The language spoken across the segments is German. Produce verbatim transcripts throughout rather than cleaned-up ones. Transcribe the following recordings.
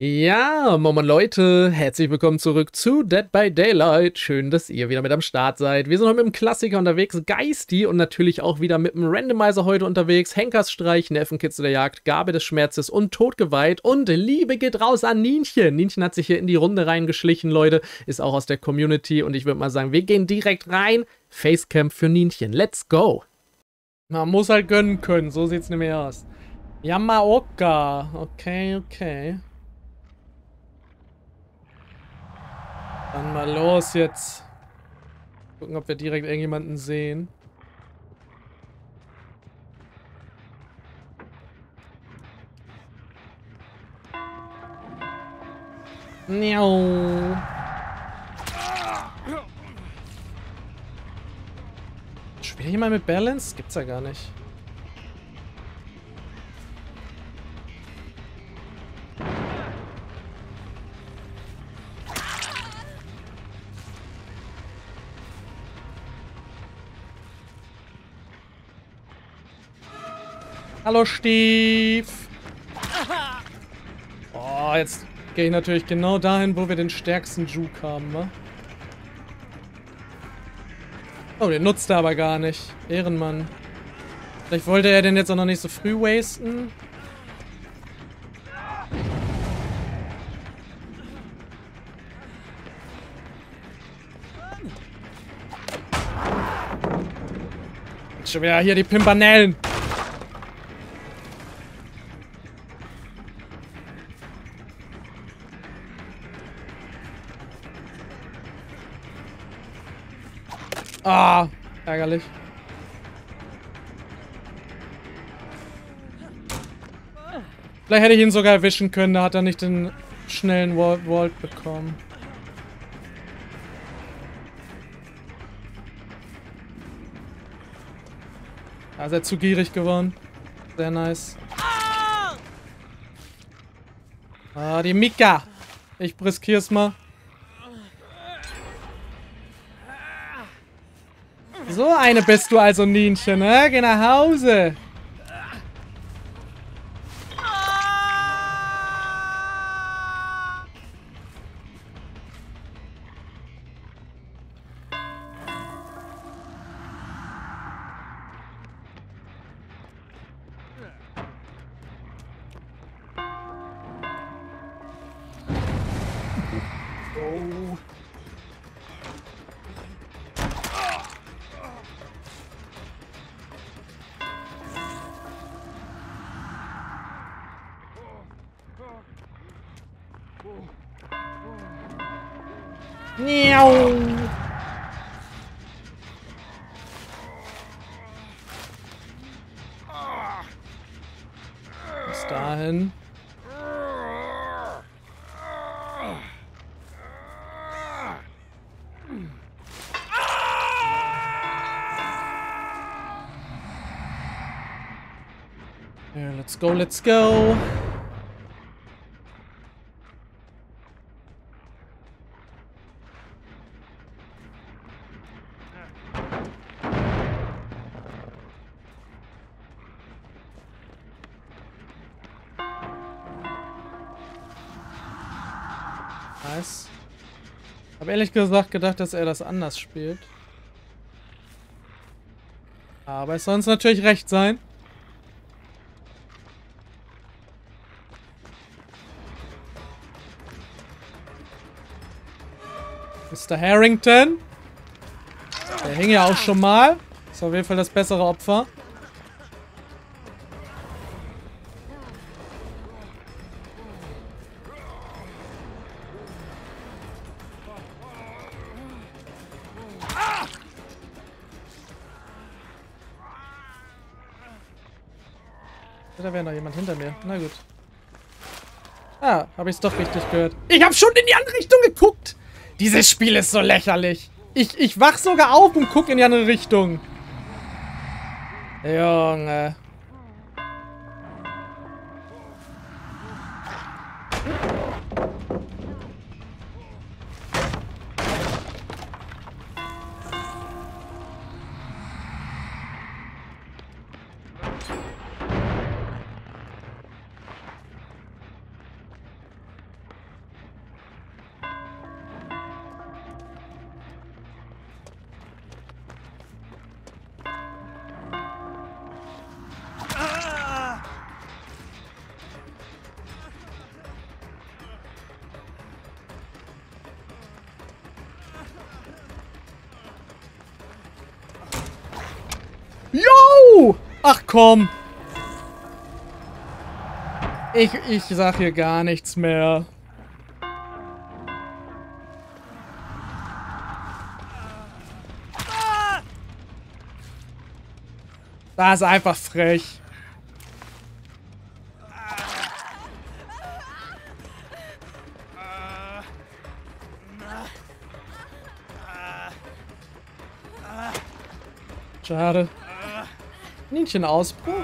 Ja, Moin Leute, herzlich willkommen zurück zu Dead by Daylight. Schön, dass ihr wieder mit am Start seid. Wir sind heute mit dem Klassiker unterwegs, Geisty, und natürlich auch wieder mit dem Randomizer heute unterwegs. Henkersstreich, Nervenkitzel der Jagd, Gabe des Schmerzes und Todgeweiht. Und Liebe geht raus an Nienchen. Nienchen hat sich hier in die Runde reingeschlichen, Leute, ist auch aus der Community. Und ich würde mal sagen, wir gehen direkt rein. Facecamp für Nienchen, let's go. Man muss halt gönnen können, so sieht's nämlich aus. Yamaoka, okay, okay. Dann mal los jetzt. Gucken, ob wir direkt irgendjemanden sehen. Miau. Spiele ich mal mit Balance? Gibt's ja gar nicht. Hallo, Stief. Oh, jetzt gehe ich natürlich genau dahin, wo wir den stärksten Juke haben, wa? Oh, den nutzt er aber gar nicht. Ehrenmann. Vielleicht wollte er den jetzt auch noch nicht so früh wasten. Jetzt schon wieder hier die Pimpanellen. Ah, ärgerlich. Vielleicht hätte ich ihn sogar erwischen können, da hat er nicht den schnellen Vault bekommen. Da ist er zu gierig geworden. Sehr nice. Ah, die Mika. Ich riskier's mal. So eine bist du also, Nienchen, ne? Geh nach Hause. Oh. Miau. Bis dahin. Yeah, let's go, let's go. Nice. Habe ehrlich gesagt gedacht, dass er das anders spielt. Aber es soll uns natürlich recht sein. Mister Harrington. Der hing ja auch schon mal. Ist auf jeden Fall das bessere Opfer. Da wäre noch jemand hinter mir. Na gut. Ah, habe ich es doch richtig gehört. Ich habe schon in die andere Richtung geguckt. Dieses Spiel ist so lächerlich. Ich, ich wach sogar auf und gucke in die andere Richtung. Junge. komm. Ich, ich sag hier gar nichts mehr. Das ist einfach frech. Schade. Ninchen-Ausbruch?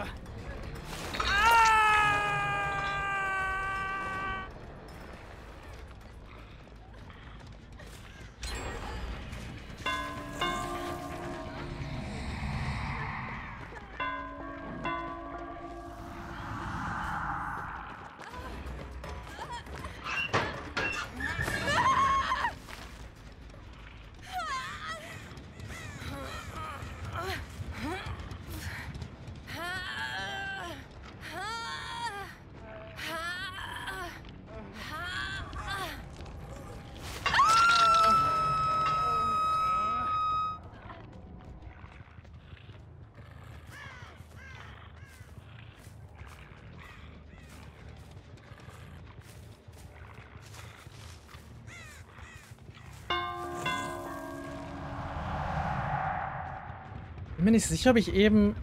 Ich bin mir nicht sicher, ob ich eben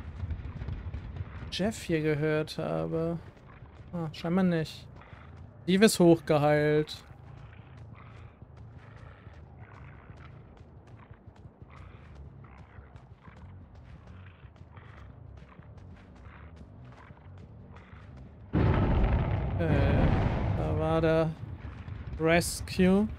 Jeff hier gehört habe. Ah, scheinbar nicht. Steve ist hochgeheilt. Äh, da war der Rescue.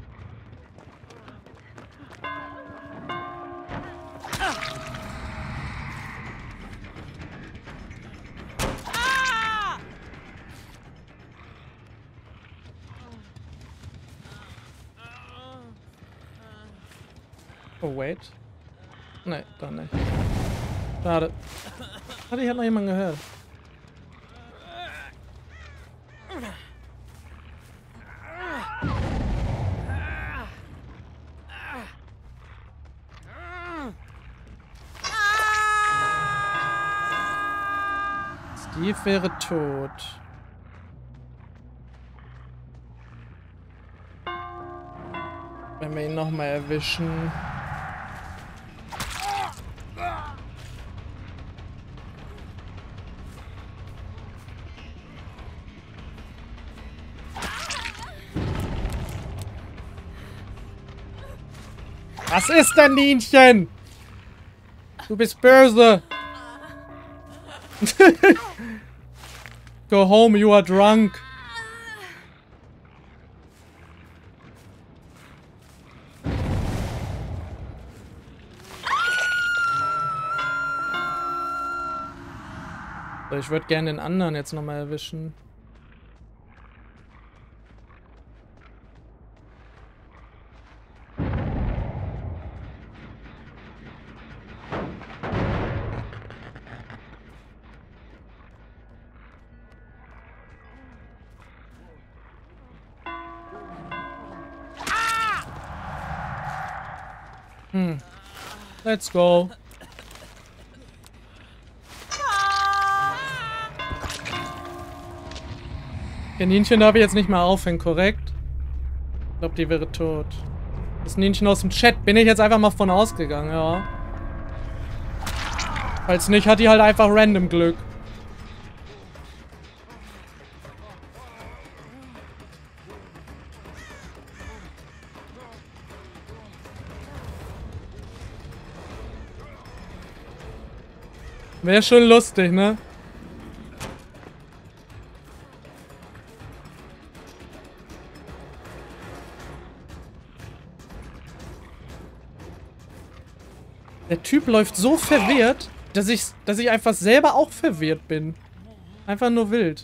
Oh, wait. Nee, doch nicht. Schade. Hatte ich, hat noch jemand gehört. Steve wäre tot. Wenn wir ihn nochmal erwischen. Was ist denn, Ninchen? Du bist böse. Go home, you are drunk. So, ich würde gerne den anderen jetzt nochmal erwischen. Hm. Let's go. Der Ninchen darf ich jetzt nicht mehr aufhängen, korrekt? Ich glaube, die wäre tot. Das Ninchen aus dem Chat bin ich jetzt einfach mal von ausgegangen, ja. Falls nicht, hat die halt einfach random Glück. Wäre schon lustig, ne? Der Typ läuft so verwirrt, dass ich, dass ich einfach selber auch verwirrt bin. Einfach nur wild.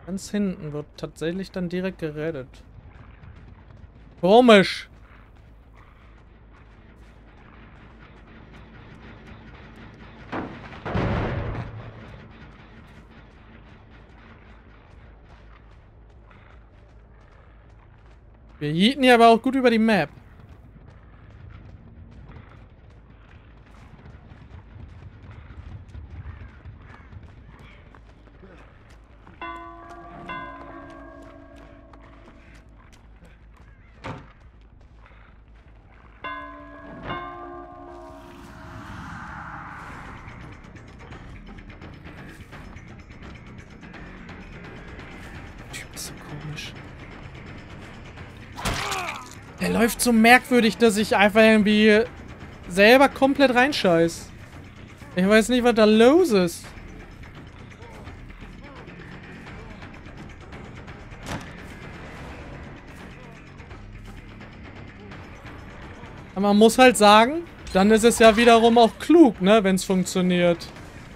Ganz hinten wird tatsächlich dann direkt gerettet. Komisch. Wir yeeten hier aber auch gut über die Map. Typ ist so komisch. Er läuft so merkwürdig, dass ich einfach irgendwie selber komplett reinscheiß. Ich weiß nicht, was da los ist. Aber man muss halt sagen, dann ist es ja wiederum auch klug, ne, wenn es funktioniert.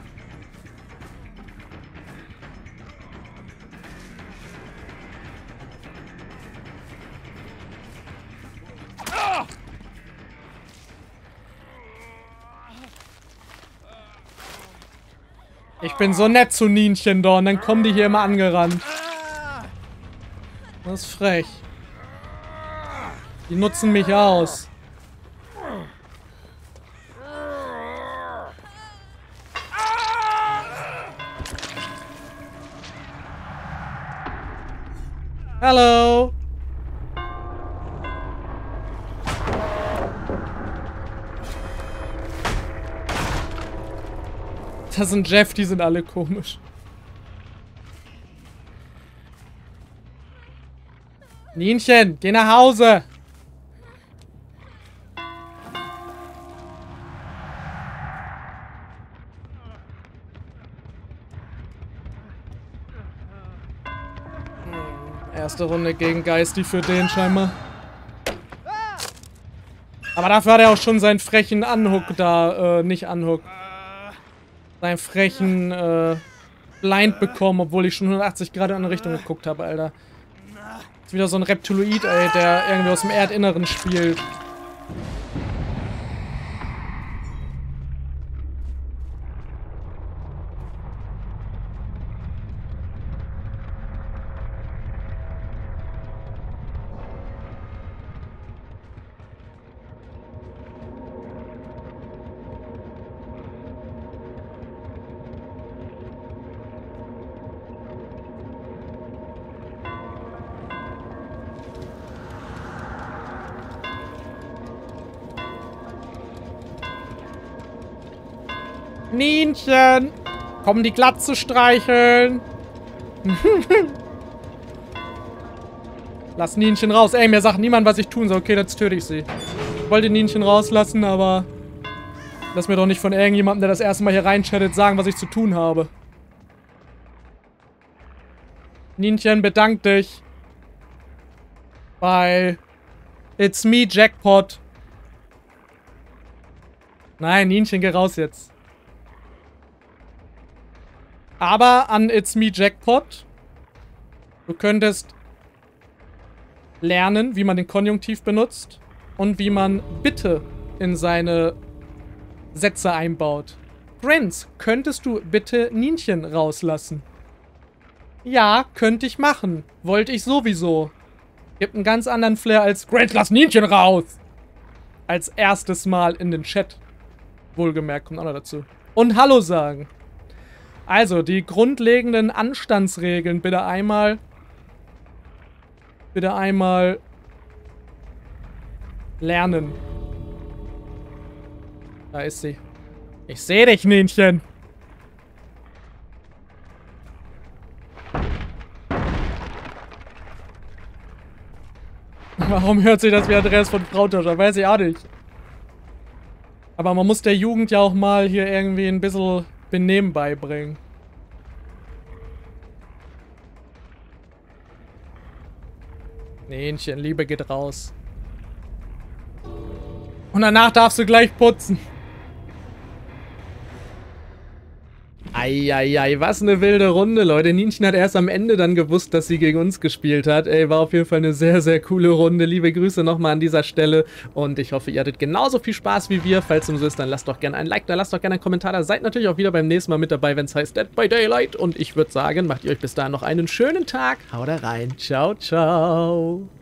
Ich bin so nett zu Nienchen da und dann kommen die hier immer angerannt. Das ist frech. Die nutzen mich aus. Hallo. Das sind Jeff, die sind alle komisch. Nienchen, geh nach Hause. Erste Runde gegen Geisty für den scheinbar. Aber dafür hat er auch schon seinen frechen Unhook da, äh, nicht Unhook. Seinen frechen, äh, Blind bekommen, obwohl ich schon hundertachtzig Grad in eine Richtung geguckt habe, Alter. Ist wieder so ein Reptiloid, ey, der irgendwie aus dem Erdinneren spielt. Nienchen! Komm, die Glatze streicheln! Lass Nienchen raus. Ey, mir sagt niemand, was ich tun soll. Okay, jetzt töte ich sie. Ich wollte Nienchen rauslassen, aber... Lass mir doch nicht von irgendjemandem, der das erste Mal hier reinchattet, sagen, was ich zu tun habe. Nienchen, bedank dich. Bei... It's me, Jackpot. Nein, Nienchen, geh raus jetzt. Aber an It's Me Jackpot, du könntest lernen, wie man den Konjunktiv benutzt und wie man bitte in seine Sätze einbaut. Prince, könntest du bitte Nienchen rauslassen? Ja, könnte ich machen. Wollte ich sowieso. Gibt einen ganz anderen Flair als Grant, lass Nienchen raus! Als erstes Mal in den Chat. Wohlgemerkt, kommt auch noch dazu. Und Hallo sagen. Also, die grundlegenden Anstandsregeln bitte einmal... Bitte einmal... lernen. Da ist sie. Ich sehe dich, Nienchen. Warum hört sich das wie Andreas von Frautascher? Weiß ich auch nicht. Aber man muss der Jugend ja auch mal hier irgendwie ein bisschen Benehmen beibringen. Nienchen, Liebe geht raus. Und danach darfst du gleich putzen. Eieiei, was eine wilde Runde, Leute. Nienchen hat erst am Ende dann gewusst, dass sie gegen uns gespielt hat. Ey, war auf jeden Fall eine sehr, sehr coole Runde. Liebe Grüße nochmal an dieser Stelle. Und ich hoffe, ihr hattet genauso viel Spaß wie wir. Falls dem so ist, dann lasst doch gerne ein Like da, lasst doch gerne einen Kommentar da. Seid natürlich auch wieder beim nächsten Mal mit dabei, wenn es heißt Dead by Daylight. Und ich würde sagen, macht ihr euch bis dahin noch einen schönen Tag. Haut rein. Ciao, ciao.